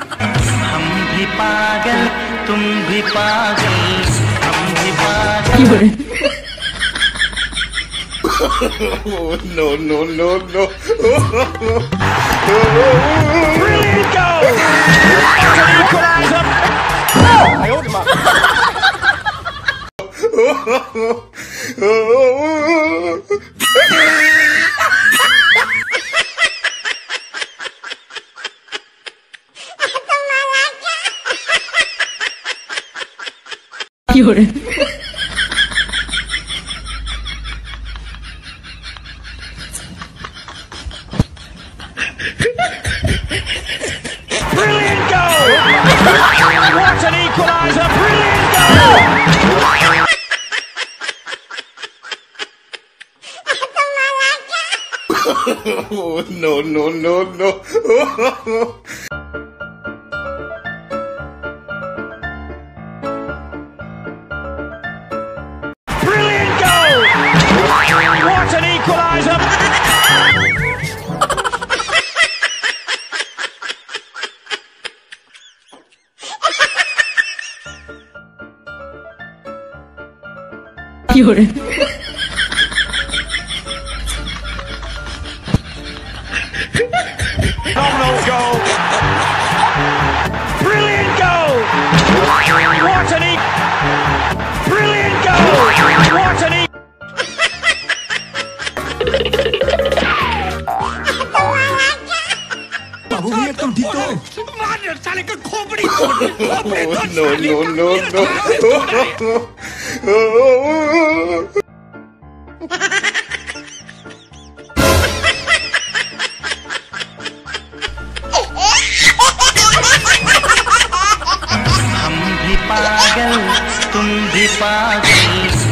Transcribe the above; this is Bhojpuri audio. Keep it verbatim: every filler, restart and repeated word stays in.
हम भी पागल तुम भी पागल हम भी पागल No no no no Brilliant goal! That's an equaliser! I owed him up. You're Brilliant goal! What an equaliser! Brilliant goal! No no no no Brilliant goal! What an equaliser! You're Phenomenal goal! Brilliant goal! What an e- Brilliant goal! What an e- No no no no हम भी पागल तुम भी पागल